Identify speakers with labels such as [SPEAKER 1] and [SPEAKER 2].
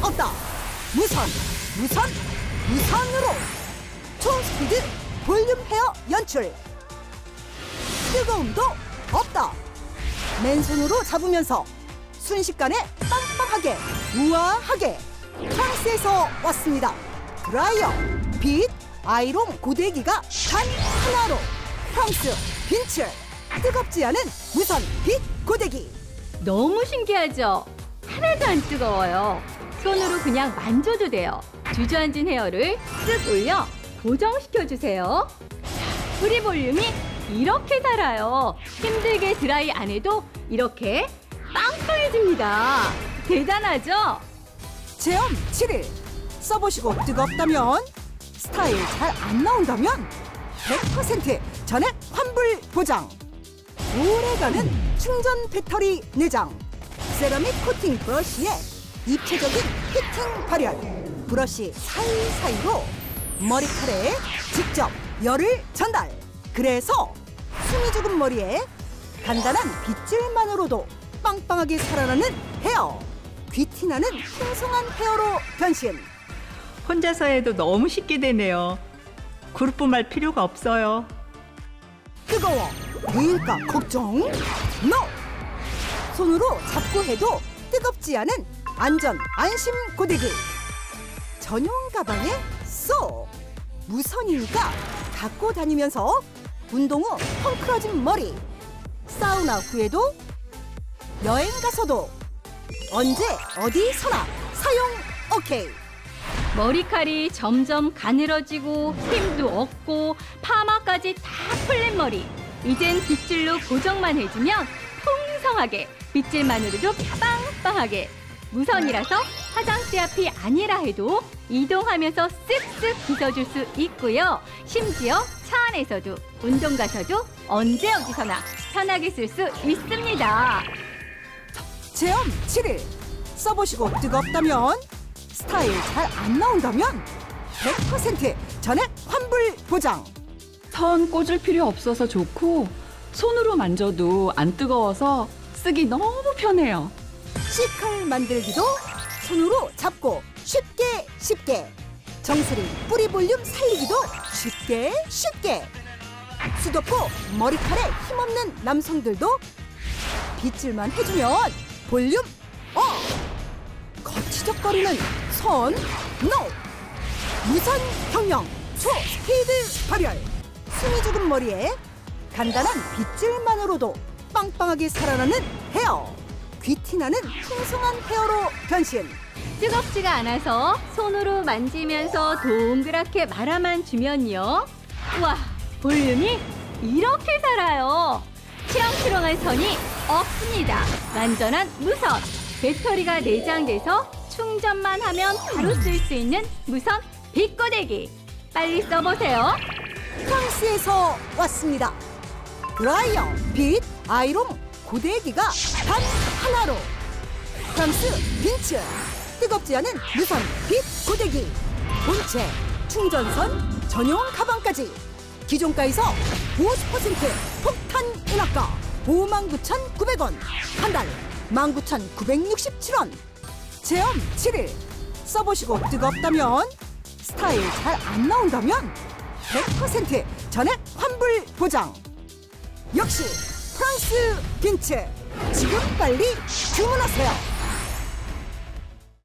[SPEAKER 1] 없다. 무선으로 총스피드 볼륨 헤어 연출. 뜨거움도 없다. 맨손으로 잡으면서 순식간에 빵빵하게 우아하게 프랑스에서 왔습니다. 드라이어 빛 아이롱 고데기가 단 하나로 프랑스 빈츠 뜨겁지 않은 무선 빛 고데기.
[SPEAKER 2] 너무 신기하죠? 하나도 안 뜨거워요. 손으로 그냥 만져도 돼요. 주저앉은 헤어를 쓱 올려 고정시켜주세요. 뿌리 볼륨이 이렇게 살아요. 힘들게 드라이 안 해도 이렇게 빵빵해집니다. 대단하죠?
[SPEAKER 1] 체험 7일 써보시고 뜨겁다면, 스타일 잘 안 나온다면 100% 전액 환불 보장. 오래가는 충전 배터리 내장. 세라믹 코팅 브러쉬에 입체적인 히팅 발열. 브러쉬 사이사이로 머리카락에 직접 열을 전달. 그래서 숨이 죽은 머리에 간단한 빗질만으로도 빵빵하게 살아나는 헤어. 귀티나는 풍성한 헤어로 변신.
[SPEAKER 3] 혼자서 해도 너무 쉽게 되네요. 그룹분말 필요가 없어요.
[SPEAKER 1] 뜨거워 왜일까 걱정? NO! 손으로 잡고 해도 뜨겁지 않은 안전 안심 고데기. 전용 가방에 쏙. 무선이니까 갖고 다니면서 운동 후 헝클어진 머리, 사우나 후에도, 여행 가서도, 언제 어디서나 사용 오케이.
[SPEAKER 2] 머리칼이 점점 가늘어지고 힘도 없고 파마까지 다 풀린 머리. 이젠 빗질로 고정만 해주면 풍성하게, 빗질만으로도 빵빵하게. 무선이라서 화장대 앞이 아니라 해도 이동하면서 쓱쓱 빗어줄 수 있고요. 심지어 차 안에서도 운동 가서도 언제 어디서나 편하게 쓸 수 있습니다.
[SPEAKER 1] 체험 7일 써보시고 뜨겁다면, 스타일 잘 안 나온다면 100% 전액 환불 보장.
[SPEAKER 4] 선 꽂을 필요 없어서 좋고, 손으로 만져도 안 뜨거워서 쓰기 너무 편해요.
[SPEAKER 1] C칼 만들기도 손으로 잡고 쉽게. 정수리 뿌리 볼륨 살리기도 쉽게. 수도포 머리칼에 힘없는 남성들도 빗질만 해주면 볼륨 업. 거치적거리는 손 NO! 무선 경영 초스피드 발열. 숨이 죽은 머리에 간단한 빗질만으로도 빵빵하게 살아나는 헤어. 귀티나는 풍성한 헤어로 변신.
[SPEAKER 2] 뜨겁지가 않아서 손으로 만지면서 동그랗게 말아만 주면요. 우와, 볼륨이 이렇게 살아요. 치렁치렁한 선이 없습니다. 완전한 무선. 배터리가 내장돼서 충전만 하면 바로 쓸 수 있는 무선 빗고데기. 빨리 써보세요.
[SPEAKER 1] 프랑스에서 왔습니다. 드라이어 빛 아이롱 고데기가 단 하나로 프랑스 빈츠 뜨겁지 않은 무선 빛 고데기. 본체 충전선 전용 가방까지 기존가에서 50% 폭탄 인하가 59,900원, 한 달 19,967원. 체험 7일 써보시고 뜨겁다면, 스타일 잘 안 나온다면 100% 전액 환불 보장. 역시 프랑스 빈츠. 지금 빨리 주문하세요.